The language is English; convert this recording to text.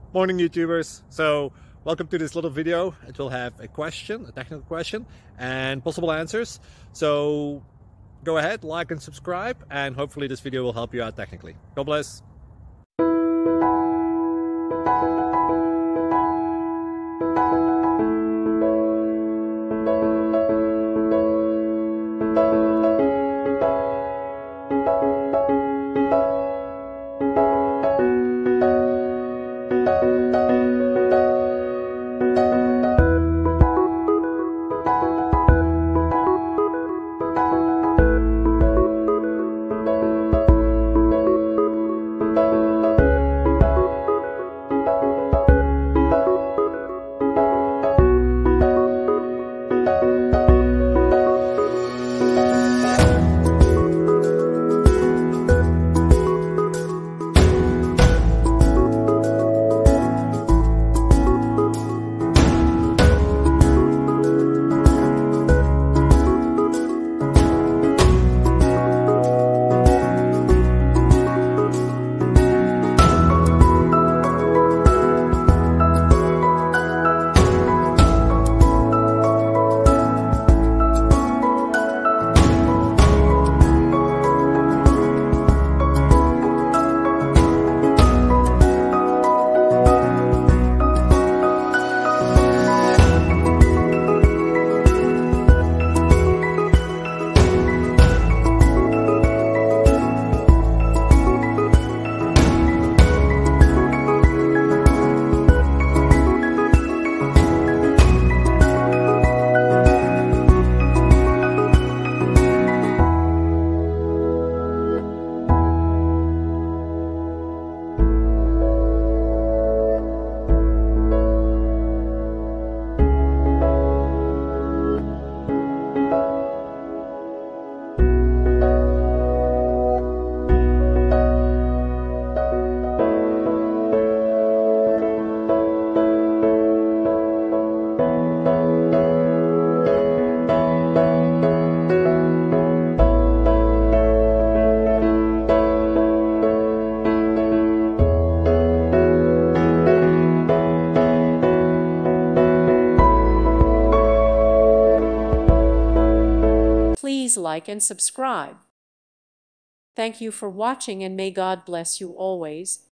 Morning YouTubers. So welcome to this little video. It will have a question, a technical question, and possible answers. So go ahead, like and subscribe, and hopefully this video will help you out technically. God bless. Please like and subscribe. Thank you for watching, and may God bless you always.